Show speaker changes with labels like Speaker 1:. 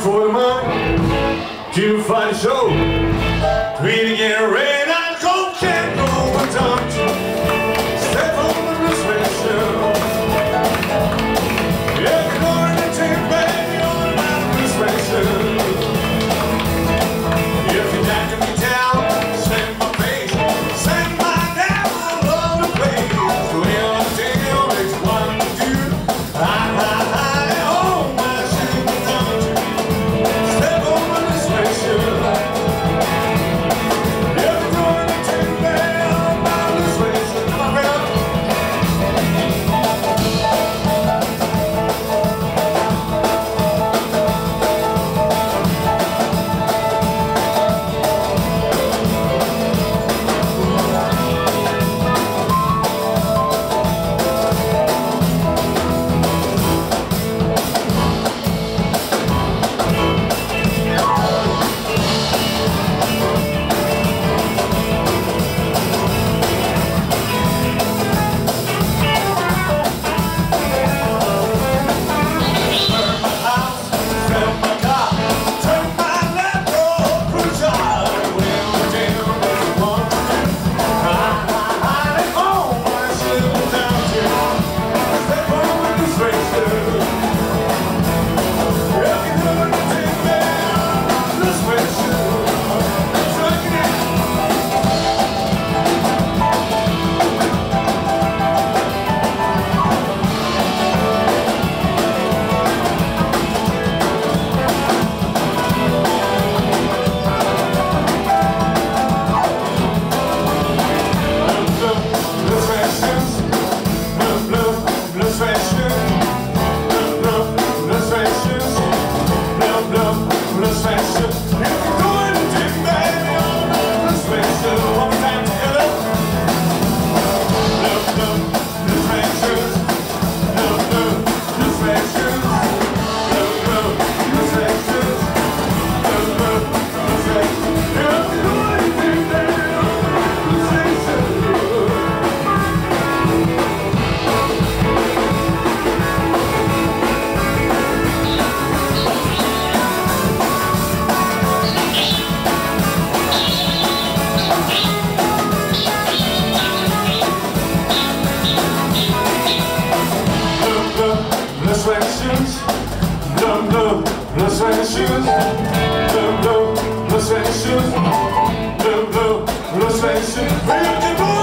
Speaker 1: for the money to find a show. We to get red and cold can't go on time to step on the Bluesman show. Every morning I take baby on my Bluesman show. If you're knocking me down, send my face, send my down all over the place. So we ought to take it on next one to do. Blue suede shoes, blue suede shoes.